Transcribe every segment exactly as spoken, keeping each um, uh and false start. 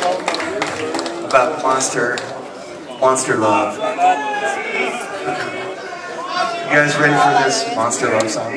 about monster, monster love. You guys ready for this monster love song?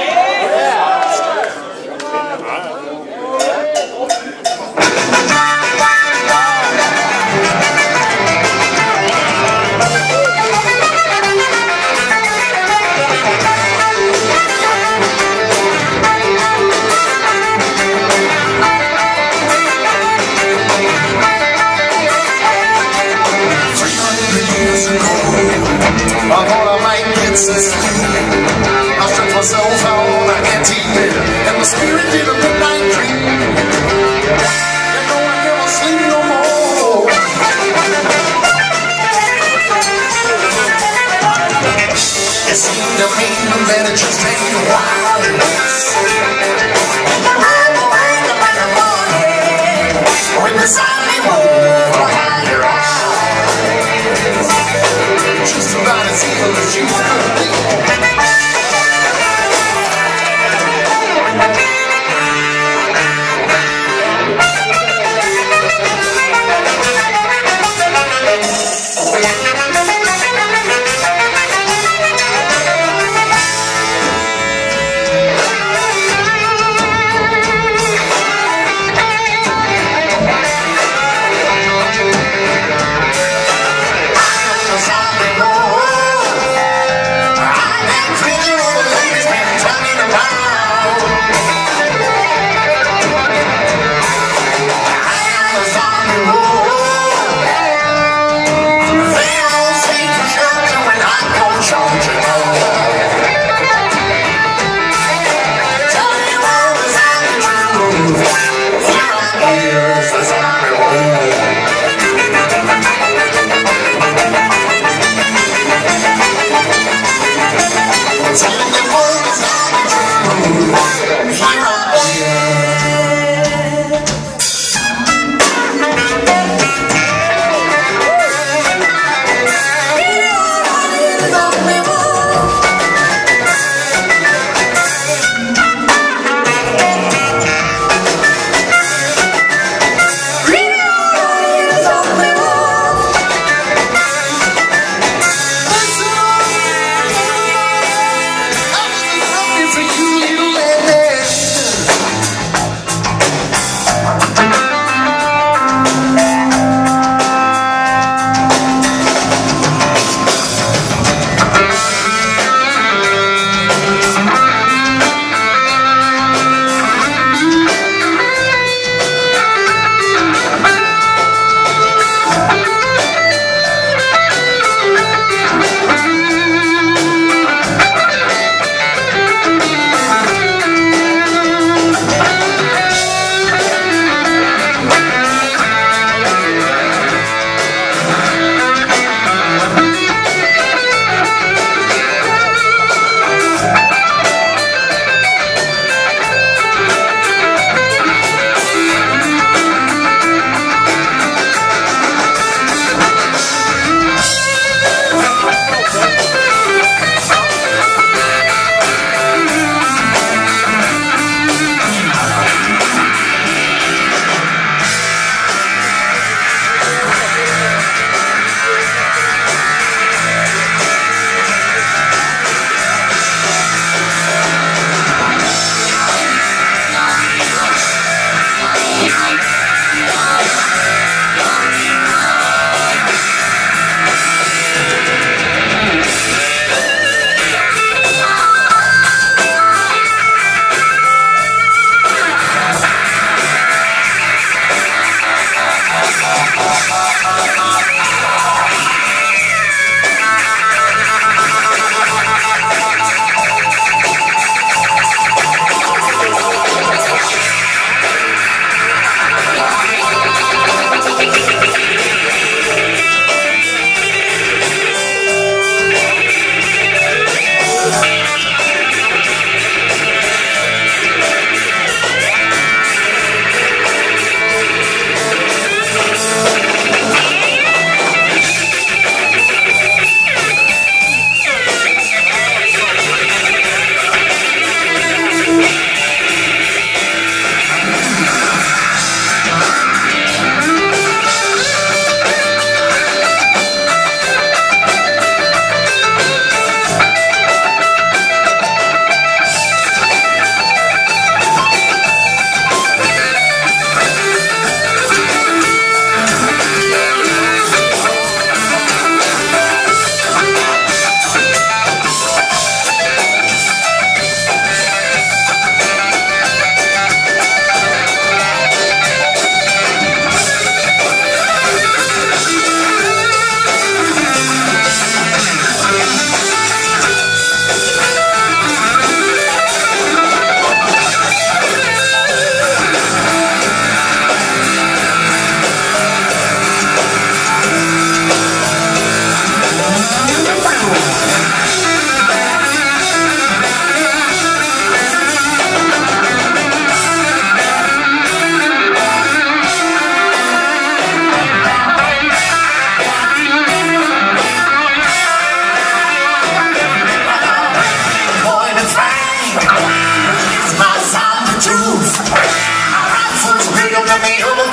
I thought I might get some sleep. I stretched myself out on an empty bed, and my spirit did a midnight dream. You know I never sleep no more. It seemed to me that it just ain't a while. I'm awake like a morning when the Zomby Woof behind your eyes. Just about as evil as you could be.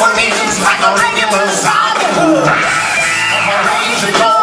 means like a regular zombie. Operation